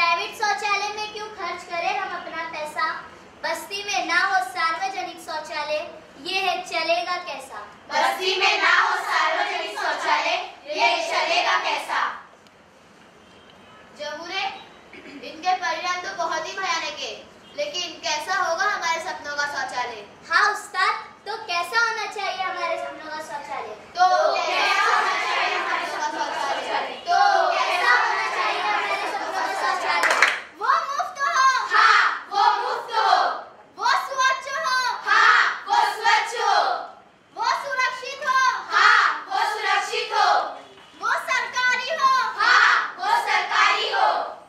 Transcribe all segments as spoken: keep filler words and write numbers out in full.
Private शौचालय में क्यों खर्च करें हम अपना पैसा? बस्ती में ना हो सार्वजनिक शौचालय, ये है चलेगा कैसा? बस्ती में ना हो सार्वजनिक शौचालय, ये चलेगा कैसा? जमुने, इनके परिणाम तो बहुत ही भयानक है, लेकिन कैसा होगा हमारे सपनों का शौचालय? हाँ उस्ताद, तो कैसा होना चाहिए हमारे सपनों का शौचालय? तो कैसा होना चाहिए हमारे सपनों का शौचालय? तो कैसा होना चाहिए हमारे सपनों का शौचालय? वो मुफ्त हो। हाँ, वो मुफ्त हो। वो स्वच्छ हो। हाँ, वो स्वच्छ हो। वो सुरक्षित हो। हाँ, वो सुरक्षित हो। वो सरकारी हो। हाँ, वो सरकारी हो।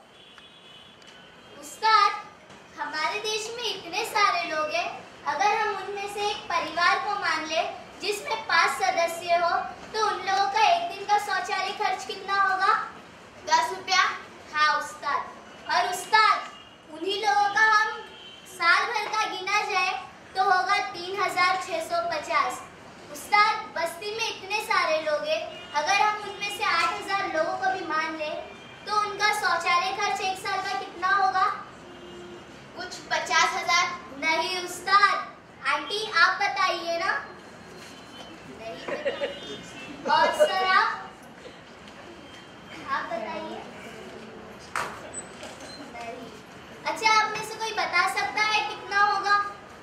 उस्ताद, हमारे देश में इतने सारे लोग हैं, अगर हम उनमें से एक परिवार को मान ले जिसमें पांच सदस्य हो, तो उन लोगों का एक दिन का शौचालय खर्च कितना होगा? दस रुपया। हाँ उस्ताद, और उस्ताद उन्हीं लोगों का हम साल भर का गिना जाए तो होगा तीन हजार छह सौ पचास। उस्ताद, बस्ती में इतने सारे लोग हैं, अगर हम उनमें से आठ हजार लोगों को भी मान ले तो उनका शौचालय खर्च एक साल का कितना होगा? कुछ पचास हजार। नहीं उस्ताद, आंटी आप बताइए ना। नहीं पता। और सर आप आप बताइए। नहीं। अच्छा, आप में से कोई बता सकता है कितना होगा?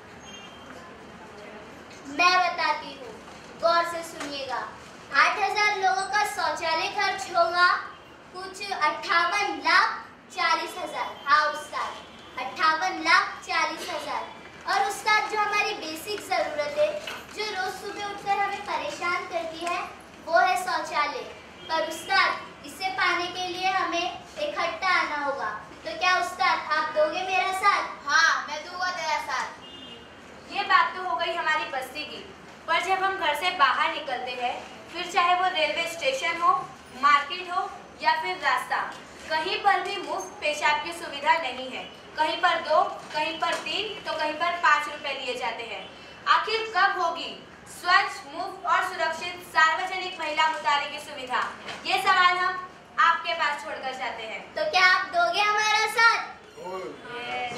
मैं बताती हूँ, गौर से सुनिएगा। आठ हजार लोगों का शौचालय खर्च होगा कुछ अट्ठावन लाख चालीस हजार। हाँ उस्ताद, अट्ठावन लाख चालीस हजार। और उस्ताद, जो हमारी बेसिक जरूरत है, जो रोज सुबह उठकर हमें परेशान करती है, वो है शौचालय। पर उस्ताद, इसे पाने के लिए हमें इकट्ठा आना होगा, तो क्या उस्ताद आप दोगे मेरा साथ? हाँ, मैं दूंगा तेरा साथ। ये बात तो हो गई हमारी बस्ती की, पर जब हम घर से बाहर निकलते हैं, फिर चाहे वो रेलवे स्टेशन हो, मार्केट हो या फिर रास्ता, कहीं पर भी मुफ्त पेशाब की सुविधा नहीं है। कहीं पर दो, कहीं पर तीन, तो कहीं पर पाँच रुपए लिए जाते हैं। आखिर कब होगी स्वच्छ, मुफ्त और सुरक्षित सार्वजनिक महिला मुताले की सुविधा? ये सवाल हम आपके पास छोड़कर जाते हैं। तो क्या आप दोगे हमारा साथ? ये